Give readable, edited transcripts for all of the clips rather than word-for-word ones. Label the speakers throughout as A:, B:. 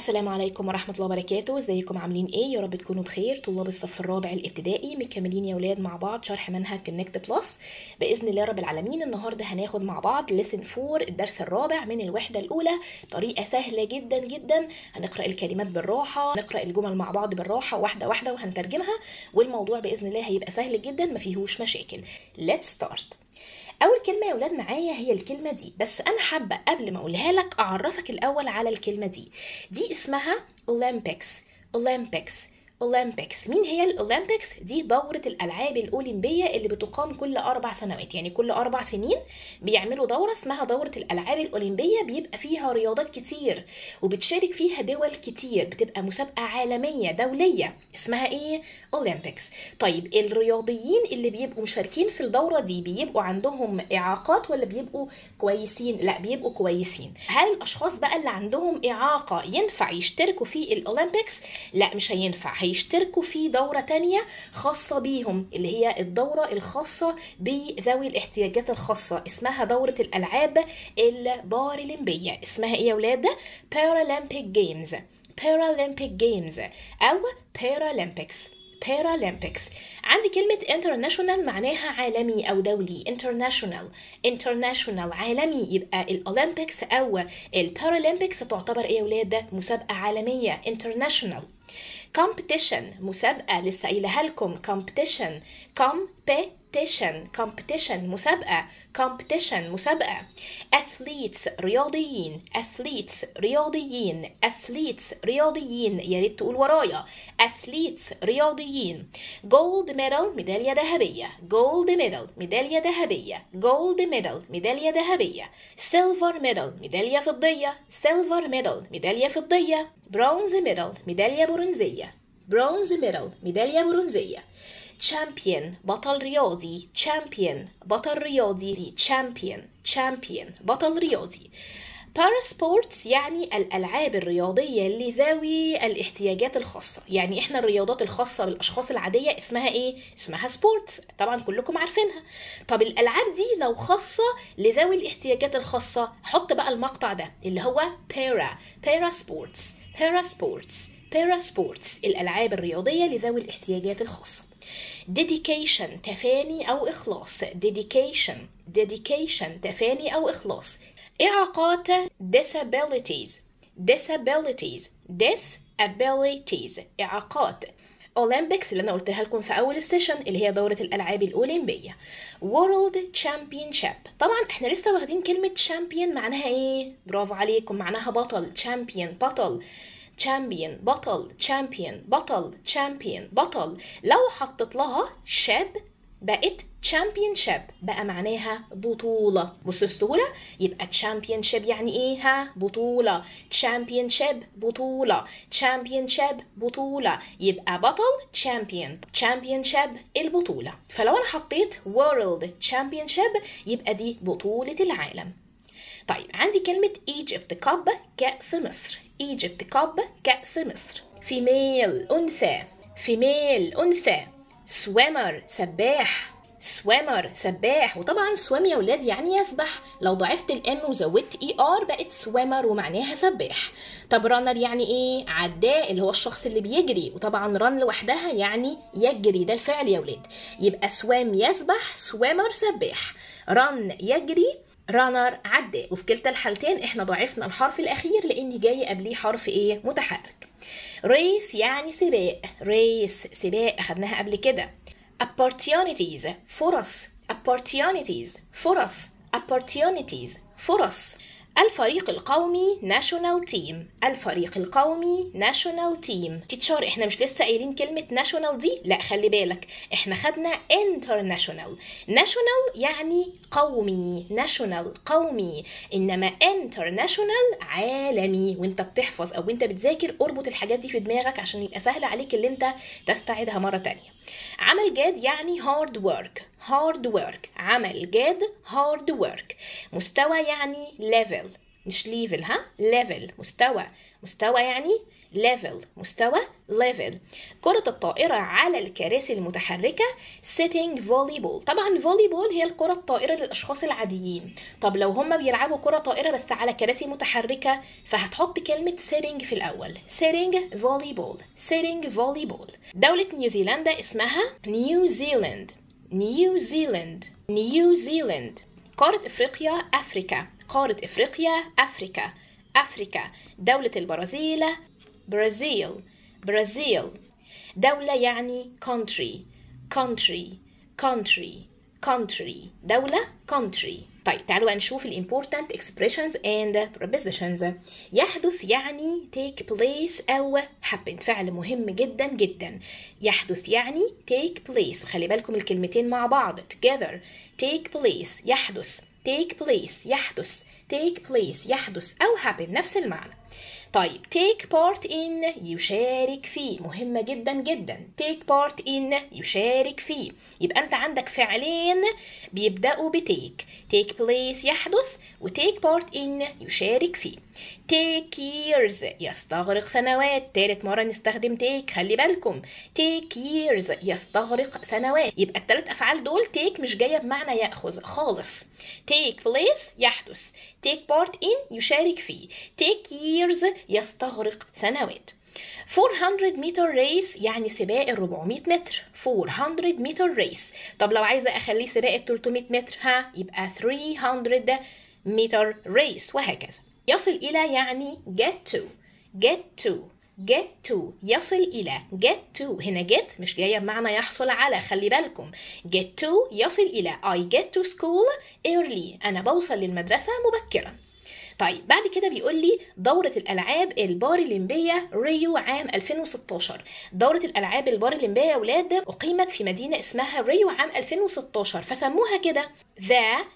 A: السلام عليكم ورحمة الله وبركاته. ازيكم عاملين ايه؟ يا رب تكونوا بخير. طلاب الصف الرابع الابتدائي مكملين يا ولاد مع بعض شرح منهج كونكت بلس باذن الله رب العالمين. النهارده هناخد مع بعض ليسن 4 الدرس الرابع من الوحدة الاولى. طريقة سهلة جدا جدا، هنقرأ الكلمات بالراحة، نقرأ الجمل مع بعض بالراحة واحدة واحدة وهنترجمها، والموضوع باذن الله هيبقى سهل جدا ما فيهوش مشاكل. Let's start. اول كلمه يا ولاد معايا هي الكلمه دي، بس انا حابه قبل ما اقولها لك اعرفك الاول على الكلمه دي. دي اسمها Olympics. مين هي الأولمبيكس؟ دي دورة الألعاب الأولمبية اللي بتقام كل 4 سنوات، يعني كل 4 سنين بيعملوا دورة اسمها دورة الألعاب الأولمبية، بيبقى فيها رياضات كتير وبتشارك فيها دول كتير، بتبقى مسابقة عالمية دولية اسمها ايه؟ أولمبيكس. طيب الرياضيين اللي بيبقوا مشاركين في الدورة دي بيبقوا عندهم إعاقات ولا بيبقوا كويسين؟ لا، بيبقوا كويسين. هل الأشخاص بقى اللي عندهم إعاقة ينفع يشتركوا في الأولمبيكس؟ لا، مش هينفع، هيشتركوا في دورة تانية خاصة بيهم اللي هي الدورة الخاصة بذوي الاحتياجات الخاصة، اسمها دورة الألعاب البارالمبية. اسمها ايه يا ولاد؟ Paralympic Games أو Paralympics. عندي كلمة international معناها عالمي أو دولي. international عالمي، يبقى الأولمبيكس أو البارالمبيكس تعتبر إيه يا ولاد؟ مسابقة عالمية international. competition مسابقة، لسه قايلها لكم competition مسابقة. athletes رياضيين، يا ريت تقول ورايا athletes رياضيين. gold medal ميدالية ذهبية. silver medal ميدالية فضية. bronze medal ميدالية برونزية. champion بطل رياضي. Parasports يعني الألعاب الرياضية لذوي الاحتياجات الخاصة. يعني احنا الرياضات الخاصة بالأشخاص العادية اسمها ايه؟ اسمها سبورتس، طبعا كلكم عارفينها. طب الألعاب دي لو خاصة لذوي الاحتياجات الخاصة، حط بقى المقطع ده اللي هو Parasports الألعاب الرياضية لذوي الاحتياجات الخاصة. dedication تفاني أو إخلاص. تفاني أو إخلاص. إعاقات disabilities. إعاقات. Olympics اللي أنا قلتها لكم في أول السيشن اللي هي دورة الألعاب الأولمبية. World Championship، طبعا احنا لسه واخدين كلمة champion معناها ايه؟ برافو عليكم، معناها بطل. بطل. لو حطت لها شاب بقت championship، بقى معناها بطولة. بصوا السهولة، يبقى championship يعني ايه؟ بطولة. بطولة، يبقى بطل championship البطولة. فلو انا حطيت world championship يبقى دي بطولة العالم. طيب عندي كلمة Egypt Cup كأس مصر. female أنثى. swimmer سباح. وطبعا swim يا ولاد يعني يسبح، لو ضعفت الام وزودت ER بقت swimmer ومعناها سباح. طب runner يعني ايه؟ عداء، اللي هو الشخص اللي بيجري، وطبعا run لوحدها يعني يجري، ده الفعل يا ولاد. يبقى swim يسبح، swimmer سباح. run يجري، رانر عداء. وفي كلتا الحالتين احنا ضعفنا الحرف الاخير لان جاي قبليه حرف ايه؟ متحرك. ريس يعني سباق. سباق اخدناها قبل كده. opportunities فرص. الفريق القومي national team. تيتشر احنا مش لسه قايلين كلمة national دي؟ لا، خلي بالك احنا خدنا international. يعني قومي، قومي، انما international عالمي. وانت بتحفظ او انت بتذاكر اربط الحاجات دي في دماغك عشان يبقى سهل عليك اللي انت تستعيدها مرة تانية. عمل جاد يعني hard work. عمل جاد hard work. مستوى يعني level. مش level، ها level مستوى، مستوى يعني level مستوى level. كرة الطائرة على الكراسي المتحركة sitting volleyball. طبعا volleyball هي الكرة الطائرة للأشخاص العاديين. طب لو هم بيلعبوا كرة طائرة بس على كراسي متحركة فهتحط كلمة sitting في الأول. sitting volleyball sitting volleyball. دولة نيوزيلندا اسمها نيوزيلند نيوزيلند نيوزيلند. قارة إفريقيا أفريكا. قارة إفريقيا أفريكا أفريكا. دولة البرازيل برازيل برازيل. دولة يعني country country country country. دولة country. طيب تعالوا بقى نشوف ال important expressions and prepositions. يحدث يعني take place أو happen، فعل مهم جدا جدا. يحدث يعني take place، وخلي بالكم الكلمتين مع بعض together. take place يحدث، take place يحدث، take place يحدث أو happen نفس المعنى. طيب take part in يشارك فيه، مهمة جدا جدا. take part in يشارك فيه. يبقى أنت عندك فعلين بيبدأوا بتيك. take place يحدث و take part in يشارك فيه. take years يستغرق سنوات. تالت مرة نستخدم take، خلي بالكم take years يستغرق سنوات. يبقى التلات أفعال دول take مش جاية بمعنى يأخذ خالص. take place يحدث، take part in يشارك فيه، take years يستغرق سنوات. 400 متر ريس يعني سباق ال 400 متر. 400 متر ريس. طب لو عايزة أخليه سباق ال 300 متر ها يبقى 300 متر ريس، وهكذا. يصل إلى يعني get to get to get to. يصل إلى get to. هنا get مش جاية بمعنى يحصل على، خلي بالكم get to يصل إلى I get to school early. أنا بوصل للمدرسة مبكرا. طيب بعد كده بيقول لي دورة الألعاب البارالمبية ريو عام 2016. دورة الألعاب البارالمبية يا ولاد أقيمت في مدينة اسمها ريو عام 2016، فسموها كده The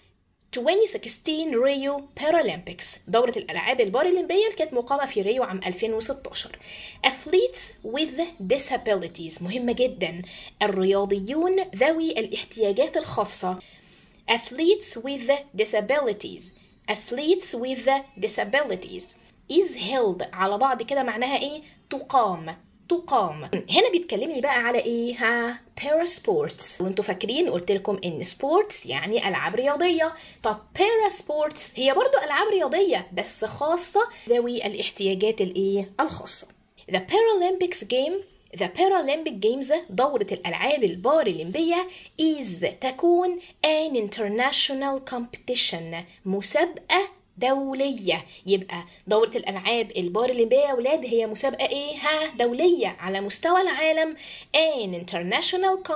A: 2016 ريو بارالمبيكس. دورة الألعاب البارالمبية اللي كانت مقامة في ريو عام 2016. Athletes with disabilities، مهمة جدا، الرياضيون ذوي الاحتياجات الخاصة. Athletes with disabilities athletes with disabilities is held على بعض كده معناها ايه؟ تقام تقام. هنا بيتكلمني بقى على ايه؟ ها para sports. وانتوا فاكرين قلت لكم ان sports يعني العاب رياضيه. طب para sports هي برضو العاب رياضيه بس خاصه ذوي الاحتياجات الايه؟ الخاصه. The Paralympic Games دورة الألعاب البارالمبية is تكون an international competition مسابقة دولية. يبقى دورة الألعاب البارالمبية يا ولاد هي مسابقة ايه؟ ها دولية على مستوى العالم. an international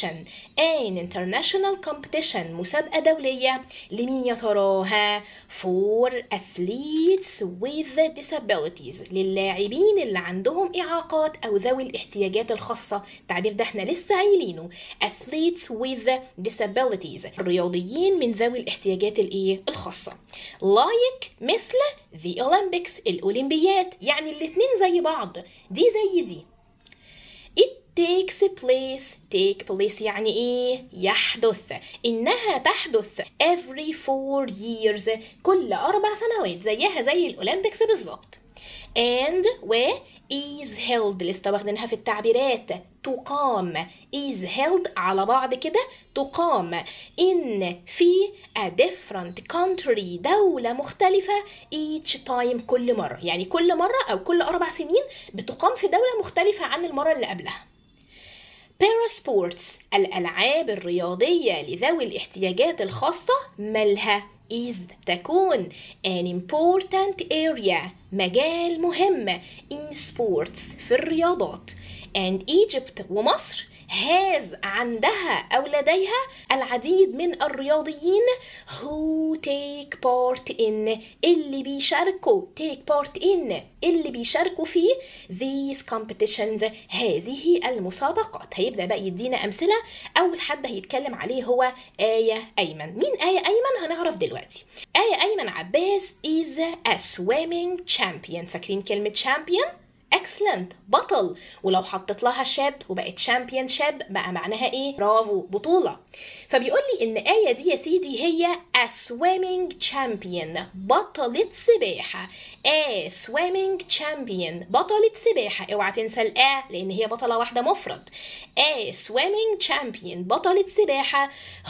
A: competition مسابقة دولية لمين يا ترى؟ ها for athletes with disabilities للاعبين اللي عندهم إعاقات أو ذوي الاحتياجات الخاصة. التعبير ده احنا لسه قايلينه athletes with disabilities الرياضيين من ذوي الاحتياجات الايه؟ الخاصة. مثل the Olympics الأولمبيات، يعني الاتنين زي بعض، دي زي دي. It takes place يعني ايه؟ يحدث. إنها تحدث every 4 years كل 4 سنوات، زيها زي الأولمبيكس بالظبط. and و is held اللي استخدمناها في التعبيرات تقام. is held على بعض كده تقام in في a different country دولة مختلفة each time كل مرة، يعني كل مرة أو كل 4 سنين بتقام في دولة مختلفة عن المرة اللي قبلها. Parasports الألعاب الرياضية لذوي الاحتياجات الخاصة مالها؟ is تكون an important area مجال مهم in sports في الرياضات. and Egypt ومصر has عندها أو لديها العديد من الرياضيين who take part in اللي بيشاركوا اللي بيشاركوا في these competitions هذه المسابقات. هيبدأ بقى يدينا أمثلة. أول حد هيتكلم عليه هو آية أيمن. مين آية أيمن؟ هنعرف دلوقتي. آية أيمن عباس is a swimming champion. فاكرين كلمة champion؟ excellent بطل، ولو حطيت لها شاب وبقت champion شاب بقى معناها ايه؟ برافو بطولة. فبيقول لي ان آية دي يا سيدي هي a swimming champion بطلة سباحة. a swimming champion بطلة سباحة، اوعى تنسى الآ لان هي بطلة واحدة مفرد. a swimming champion بطلة سباحة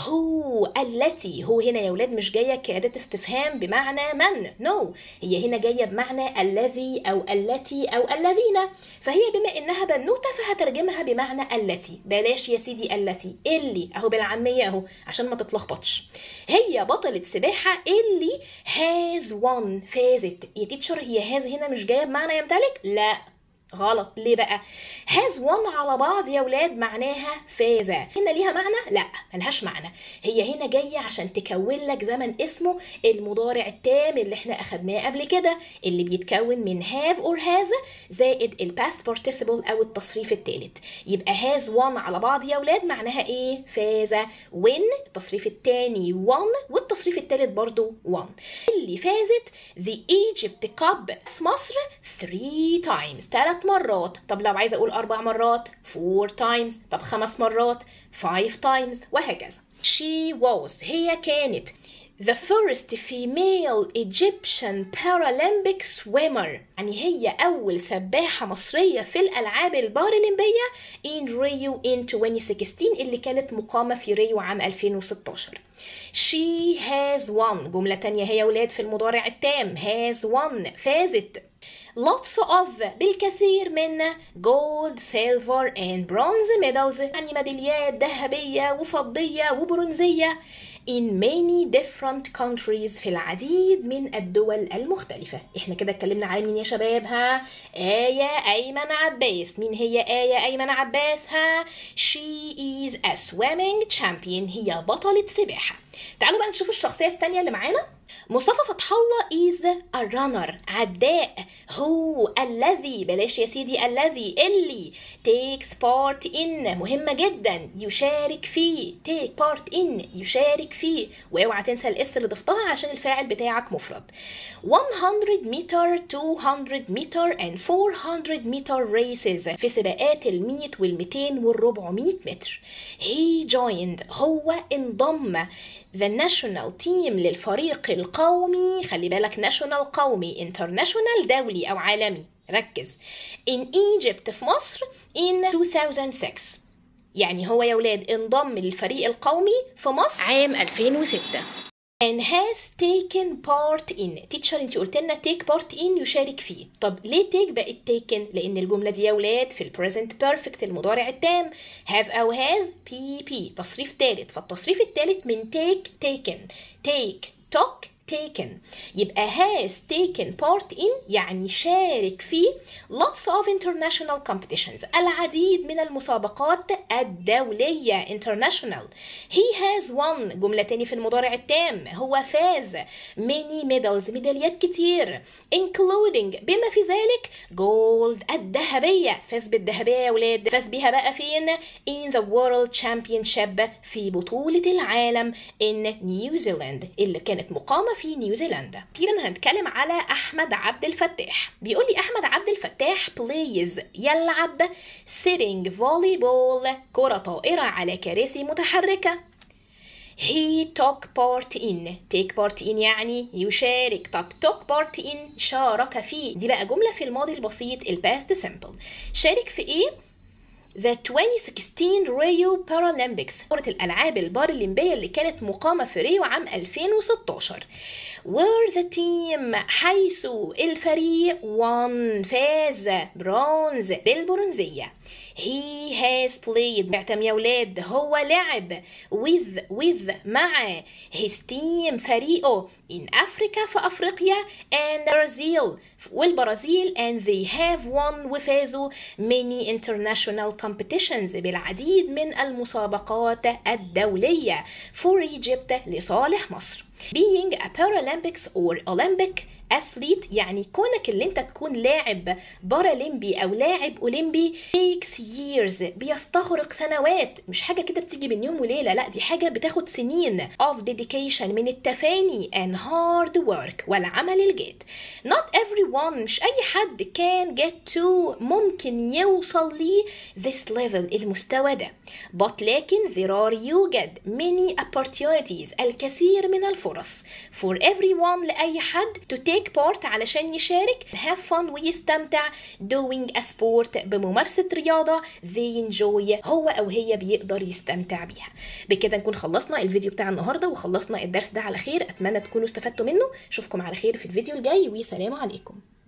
A: هو التي، هو هنا يا ولاد مش جاية كأداة استفهام بمعنى من، no، هي هنا جاية بمعنى الذي أو التي أو الذين، فهي بما إنها بنوتة فهترجمها بمعنى التي. بلاش يا سيدي التي، اللي أهو بالعامية أهو عشان ما تتلخبطش. هي بطلة سباحة اللي has won فازت. يا تيتشر هي has هنا مش جاية بمعنى يمتلك؟ لا غلط. ليه بقى؟ has won على بعض يا ولاد معناها فاز. هنا ليها معنى؟ لا ملهاش معنى. هي هنا جاية عشان تكون لك زمن اسمه المضارع التام اللي احنا اخدناه قبل كده، اللي بيتكون من have or has زائد ال past participle او التصريف الثالث. يبقى has won على بعض يا ولاد معناها ايه؟ فاز. win التصريف الثاني won والتصريف الثالث برضو won. اللي فازت the Egypt Cup مصر 3 times 3 مرات. طب لو عايزه اقول 4 مرات 4 times. طب 5 مرات 5 times وهكذا. She was هي كانت the first female Egyptian Paralympic swimmer، يعني هي أول سباحة مصرية في الألعاب البارالمبية in Rio in 2016 اللي كانت مقامة في ريو عام 2016. She has won جملة تانية هي ولاد في المضارع التام has won فازت lots of بالكثير من gold, silver and bronze medals يعني ميداليات ذهبية وفضية وبرونزية in many different countries في العديد من الدول المختلفة. احنا كده اتكلمنا على مين يا شباب؟ ها آية أيمن عباس. مين هي آية أيمن عباس؟ ها she is a swimming champion هي بطلة سباحة. تعالوا بقى نشوف الشخصية التانية اللي معانا. مصطفى فتح الله is a runner عداء. هو الذي بلاش يا سيدي الذي اللي takes part in مهمة جدا يشارك فيه take part in يشارك فيه، واوعى تنسى الاس اللي ضفتها عشان الفاعل بتاعك مفرد. 100 meter 200 meter and 400 meter races في سباقات ال100 وال200 وال400 متر. he joined هو انضم the national team للفريق القومي. خلي بالك national قومي international دولي أو عالمي، ركز. in Egypt في مصر in 2006 يعني هو يا ولاد انضم للفريق القومي في مصر عام 2006. and has taken part in teacher انت قلت لنا take part in يشارك فيه. طب ليه take بقت taken؟ لان الجمله دي يا ولاد في present perfect المضارع التام have او has pp تصريف ثالث، فالتصريف الثالث من take taken take took taken. يبقى has taken part in يعني شارك في lots of international competitions العديد من المسابقات الدولية international. he has won جملة تاني في المضارع التام هو فاز many medals ميداليات كتير including بما في ذلك gold الذهبية. فاز بالذهبية يا ولاد، فاز بيها بقى فين؟ in the world championship في بطولة العالم in نيوزيلاند اللي كانت مقامة في نيوزيلندا. أخيرا هنتكلم على أحمد عبد الفتاح. بيقول لي أحمد عبد الفتاح plays يلعب sitting volleyball كرة طائرة على كراسي متحركة. he took part in take part in يعني يشارك. طب took part in شارك فيه، دي بقى جملة في الماضي البسيط ال past simple. شارك في إيه؟ The 2016 Rio Paralympics دورة الألعاب البارالمبية اللي كانت مقامة في ريو عام 2016. where the team حيث الفريق won فاز برونز بالبرونزية. he has played اعتم يا ولاد هو لعب with مع his team فريقه in Africa في أفريقيا and Brazil والبرازيل and they have won وفازوا many international competitions بالعديد من المسابقات الدولية for Egypt لصالح مصر. being a Paralympics or Olympic athlete يعني كونك اللي انت تكون لاعب بارالمبي او لاعب اولمبي takes years بيستغرق سنوات، مش حاجه كده بتيجي من يوم وليله، لا دي حاجه بتاخد سنين of dedication من التفاني and hard work والعمل الجاد. not everyone مش اي حد can get to ممكن يوصل لي this level المستوى ده، but لكن there are يوجد many opportunities الكثير من الفرص for everyone لأي حد to take part علشان يشارك have fun ويستمتع doing a sport بممارسة رياضة they enjoy هو أو هي بيقدر يستمتع بيها. بكده نكون خلصنا الفيديو بتاع النهاردة وخلصنا الدرس ده على خير، أتمنى تكونوا استفدتوا منه. أشوفكم على خير في الفيديو الجاي وسلام عليكم.